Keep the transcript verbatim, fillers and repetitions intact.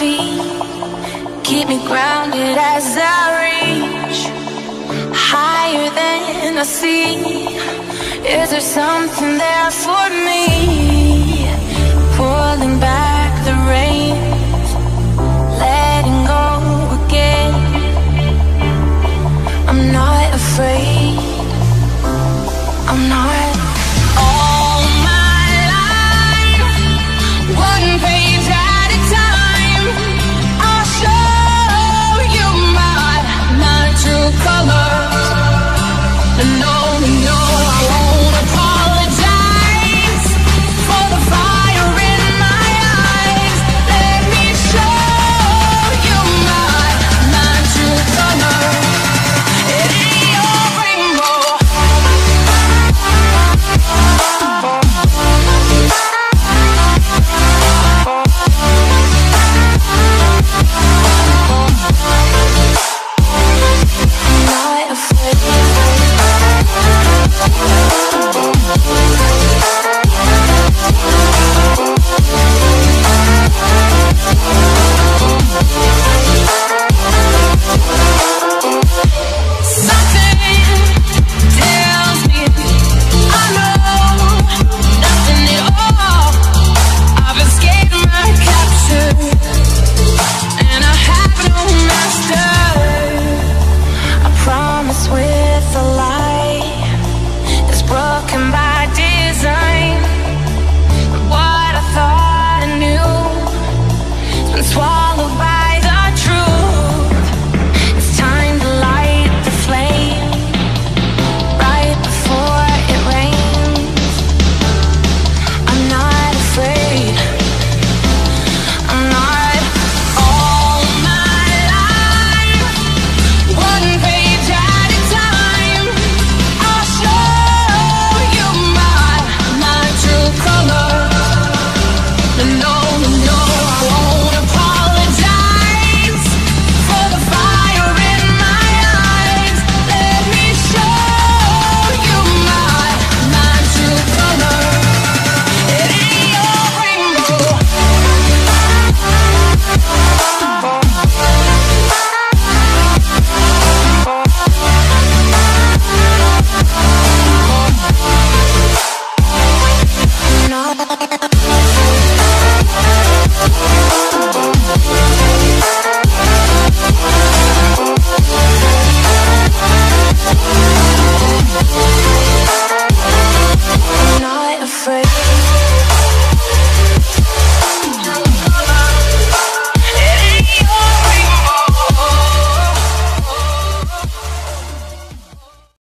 feet, keep me grounded as I reach higher than I see. Is there something there for me? Pulling back the reins, letting go again. I'm not afraid, I'm not. All my life, one page at a time, I'll show you my, my true colors. No, no, I won't apologize for the fire in my eyes. Let me show you my, my true colors. It ain't your rainbow. Not afraid. Swallowed by the truth. It's time to light the flame right before it rains. I'm not afraid, I'm not. All my life, one page at a time, I'll show you my, my true colors. No, no, I won't apologize for the fire in my eyes. Let me show you my, my true colors. It ain't your rainbow. No.